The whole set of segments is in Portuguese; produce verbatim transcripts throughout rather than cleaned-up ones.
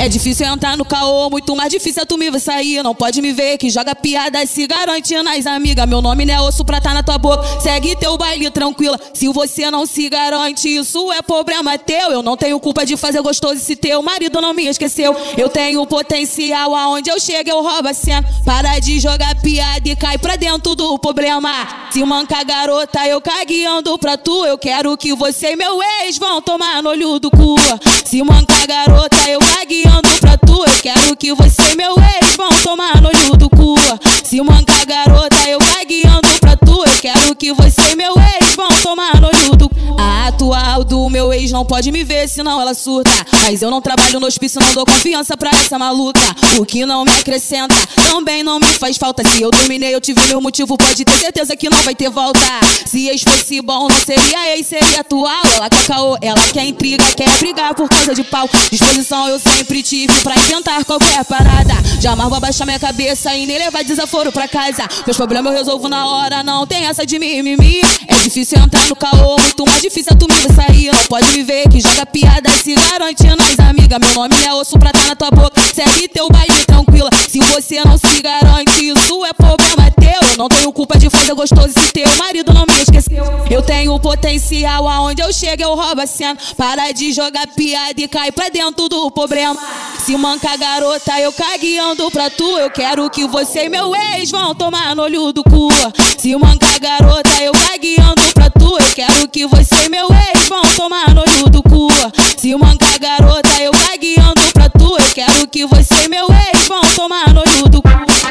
É difícil entrar no caô, muito mais difícil é tu me ver sair. Não pode me ver que joga piada e se garante nas amigas. Meu nome não é osso pra tá na tua boca, segue teu baile tranquila. Se você não se garante, isso é problema teu. Eu não tenho culpa de fazer gostoso se teu marido não me esqueceu. Eu tenho potencial, aonde eu chego eu roubo a cena. Para de jogar piada e cai pra dentro do problema. Se manca garota, eu cagueando pra tu. Eu quero que você e meu ex vão tomar no olho do cu. Se manca garota, eu cagueando pra tu. Eu quero que você e meu ex vão tomar no olho do cu. Se manca garota, eu cagueando pra tu. Eu quero que você e meu ex vão tomar no olho do cu. A atual do meu ex não pode me ver, senão ela surta. Mas eu não trabalho no hospício, não dou confiança pra essa maluca. O que não me acrescenta, também não me faz falta. Se eu dominei, eu tive meu motivo, pode ter certeza que não vai ter volta. Se ex fosse bom, não seria ex, seria atual. Ela quer caô, ela quer intriga, quer brigar por causa de pau. Disposição eu sempre tive pra inventar qualquer parada. Jamais vou abaixar minha cabeça e nem levar desaforo pra casa. Meus problemas eu resolvo na hora, não tem essa de mimimi. É difícil entrar no caô, muito mais difícil é tu me ver sair. Não pode me ver que joga piada e se garante nas amigas. Meu nome não é osso pra tá na tua boca, segue teu baile tranquila. Se você não se garante, isso é problema teu. Eu não tenho culpa de fazer gostoso se teu marido não me esqueceu. Eu tenho potencial, aonde eu chego eu roubo a cena. Para de jogar piada e cai pra dentro do problema. Se manca garota, eu cagueando pra tu. Eu quero que você e meu ex vão tomar no olho do cu. Se manca garota, eu cagueando pra tu. Eu quero que você e meu ex vão tomar no olho do cu. Se manca garota, eu cagueando pra tu. Eu quero que você e meu ex vão tomar no olho do cu.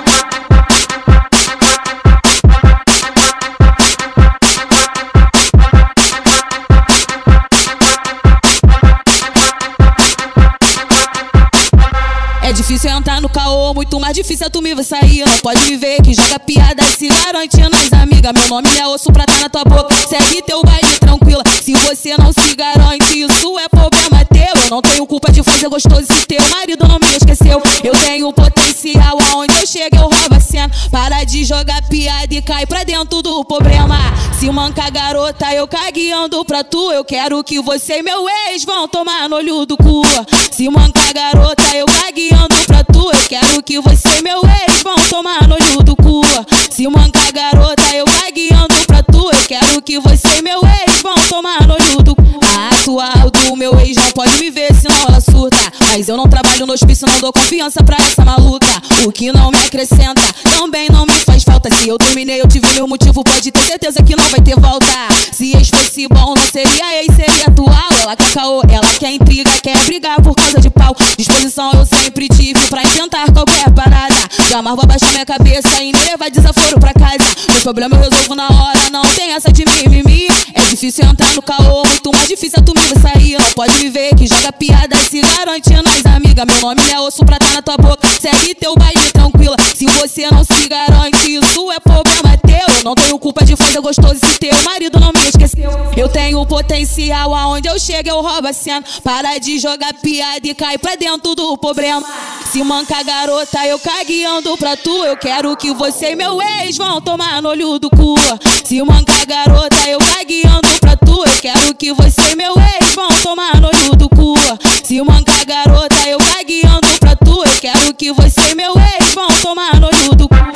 É difícil entrar no caô, muito mais difícil é tu me ver sair. Não pode me ver que joga piada e se garante nas amigas. Meu nome não é osso pra tá na tua boca, segue teu baile tranquila. Se você não se garante, isso é problema teu. Eu não tenho culpa de fazer gostoso se teu marido não me esqueceu. Eu tenho potencial, aonde eu chego eu roubo a cena. Para de jogar piada e cai pra dentro do problema. Se manca garota, eu cagueando pra tu. Eu quero que você e meu ex vão tomar no olho do cu. Se manca garota, eu cagueando pra tu. Eu quero que você e meu ex vão tomar no olho do cu. Se manca garota, eu cagueando pra tu. Eu quero que você e meu ex vão tomar no olho do cu. A atual do meu ex não pode me ver, senão ela surta. Mas eu não trabalho no hospício, não dou confiança pra essa maluca. O que não me acrescenta, também não me faz falta. Se eu terminei, eu tive meu motivo, pode ter certeza que não vai ter volta. Se ex fosse bom, não seria ex, seria atual. Ela quer caô, ela quer intriga, quer brigar por causa de pau. Disposição eu sempre tive pra inventar qualquer parada. Jamais vou abaixar minha cabeça e nem levar desaforo pra casa. Meus problemas eu resolvo na hora, não tem essa de mimimi. É difícil entrar no caô, muito mais difícil é tu me ver sair. Não pode me ver que joga piada e se garante nas amigas. Meu nome não é osso pra tá na tua boca, segue teu baile tranquila. Se você não se garante, isso é problema teu. Eu não tenho culpa de fazer gostoso se teu marido não me esqueceu. Eu tenho potencial, aonde eu chego eu roubo a cena. Para de jogar piada e cai pra dentro do problema. Se manca garota, eu cagueando pra tu. Eu quero que você e meu ex vão tomar no olho do cu. Se manca garota, eu cagueando pra tu. Eu quero que você e meu ex vão tomar no olho do cu. Se manca garota, eu cagueando pra tu. Eu quero que você e meu ex vão tomar no olho do cu.